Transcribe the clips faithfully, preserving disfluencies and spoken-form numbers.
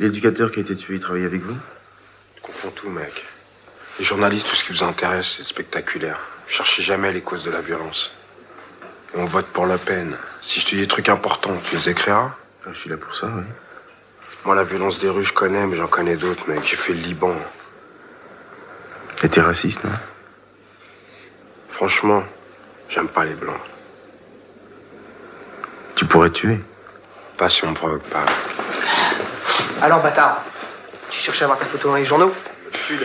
L'éducateur qui a été tué, il travaillait avec vous? Tu confonds tout, mec. Les journalistes, tout ce qui vous intéresse, c'est spectaculaire. Vous cherchez jamais les causes de la violence. Et on vote pour Le Pen. Si je te dis des trucs importants, tu les écriras? Ah, je suis là pour ça, oui. Moi, la violence des rues, je connais, mais j'en connais d'autres, mec. J'ai fait le Liban. Et t'es raciste, non? Franchement, j'aime pas les blancs. Tu pourrais tuer. Pas si on me provoque pas. Alors, bâtard, tu cherches à avoir ta photo dans les journaux? D'habitude.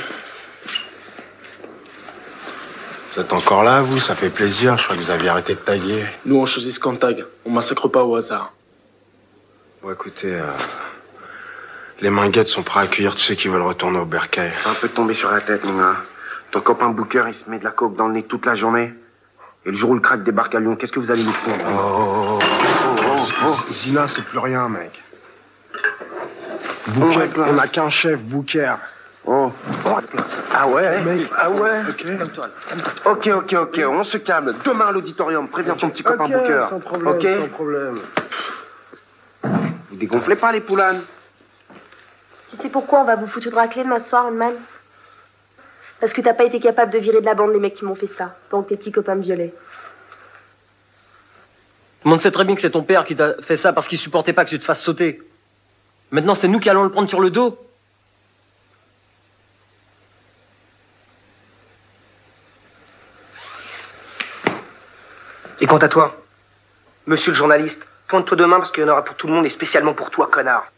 Vous êtes encore là, vous? Ça fait plaisir. Je crois que vous aviez arrêté de taguer. Nous, on choisit ce qu'on tague. On massacre pas au hasard. Bon, écoutez, euh, les Minguettes sont prêts à accueillir tous ceux qui veulent retourner au bercail. Un peu tombé sur la tête, mon gars. Ton copain Booker, il se met de la coke dans le nez toute la journée. Et le jour où le crack débarque à Lyon, qu'est-ce que vous allez nous fondre? Oh, oh, oh, oh. Zina, c'est plus rien, mec. Booker, on n'a qu'un chef, Booker. Oh, ah ouais, Mec, ah ouais. ok. Ok, ok, ok, on se calme. Demain à l'auditorium, préviens ton petit copain Ok, Booker. sans problème, Ok. sans problème. Vous dégonflez pas les poulanes? Tu sais pourquoi on va vous foutre de raclée demain soir, Handman? Parce que t'as pas été capable de virer de la bande les mecs qui m'ont fait ça, pendant que tes petits copains me violaient. Tout le monde sait très bien que c'est ton père qui t'a fait ça parce qu'il supportait pas que tu te fasses sauter. Maintenant, c'est nous qui allons le prendre sur le dos. Et quant à toi, monsieur le journaliste, pointe-toi demain parce qu'il y en aura pour tout le monde et spécialement pour toi, connard.